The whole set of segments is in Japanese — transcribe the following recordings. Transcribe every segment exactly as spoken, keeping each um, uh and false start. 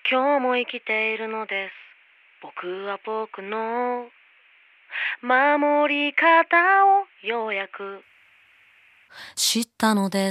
今日も生きているのです。僕は僕の守り方をようやく知ったのです。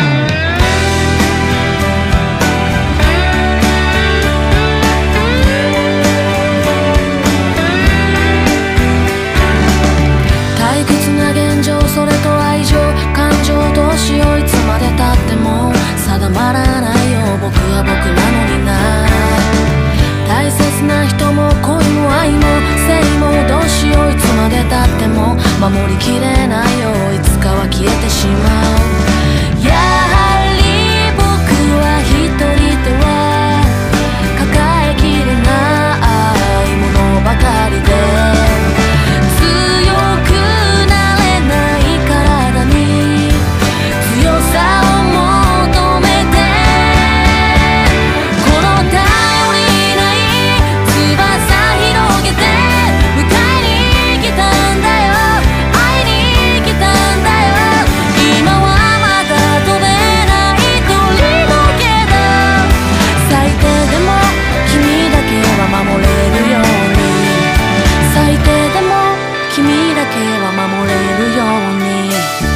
退屈な現状、それと愛情、感情どうしよう、いつまでたっても定まらないよ。僕は僕なのにな。大切な人も恋も愛も性もどうしよう、いつまでたっても守りきれないよ。いつかは消えてしまう。やはり僕は一人では抱えきれないものばかりで、強くなれない体に強さを求めて、この頼りない翼広げて迎えに来たんだよ、会いに来たんだよ。今はまだ飛べない鳥だけど、最低でも君だけは守れるように、最低でも君だけは守れるように。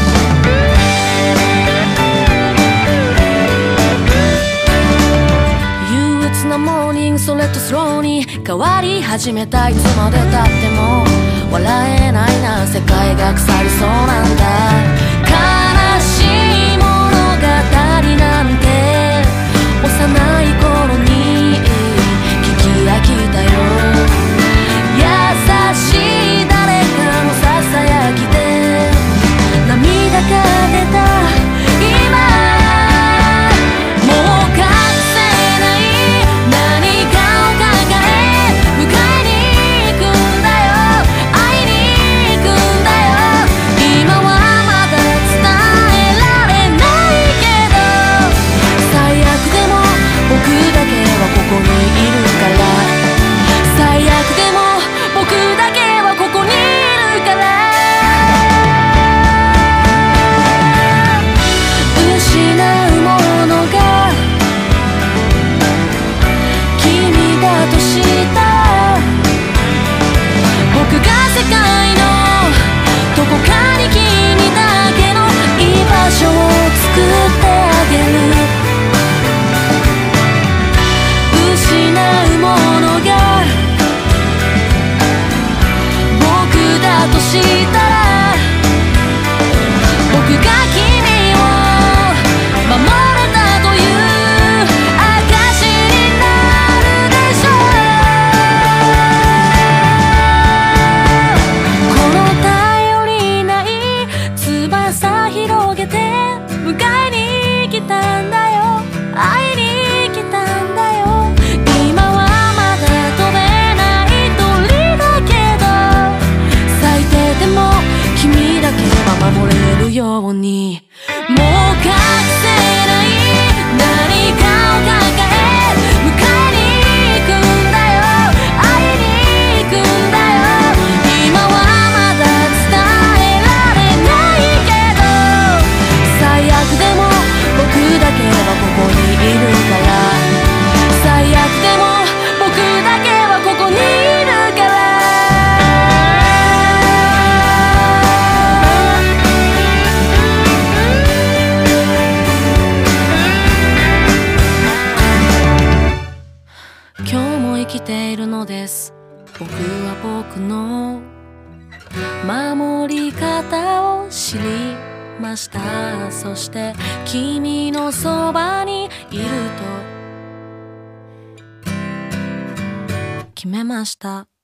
憂鬱なモーニング、それとスローに変わり始めた。いつまでたっても笑えないな、世界が腐りそうなんだ。悲しい物語なんて幼い頃に聞き飽きたよ。優しい誰かのささやきで涙が出た今、もう隠せない何かを抱え迎えに行くんだよ、会いに行くんだよ。今はまだ伝えられないけど、最悪でも僕だけはここにいるから、最悪でも僕だけはここにいるから。失うものが君だとしたら、僕が世界のどこかに君だけの居場所を作ってあげる。失うものが僕だとしたら、僕が君を守れたという証になるでしょう。この頼りない翼広げて迎えに来たんだよ、会いに来たんだよ。今はまだ飛べない鳥だけど、最低でも君だけは守れるように。もう隠せない何かを抱え迎えに行くんだよ、会いに行くんだよ。今はまだ伝えられないけど、最悪でも僕だけはここにいるから、最悪でも僕だけはここにいるから。今日も生きているのです。僕は僕の守り方を知りました。そして君のそばにいると決めました。